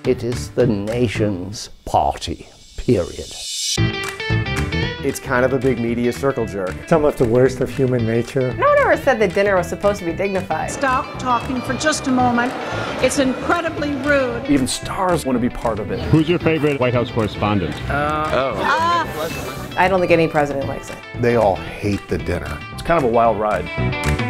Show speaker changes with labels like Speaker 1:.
Speaker 1: It is the nation's party, period.
Speaker 2: It's kind of a big media circle jerk.
Speaker 3: Some of the worst of human nature.
Speaker 4: No one ever said that dinner was supposed to be dignified.
Speaker 5: Stop talking for just a moment. It's incredibly rude.
Speaker 6: Even stars want to be part of it.
Speaker 7: Who's your favorite White House correspondent?
Speaker 4: I don't think any president likes it.
Speaker 8: They all hate the dinner.
Speaker 6: It's kind of a wild ride.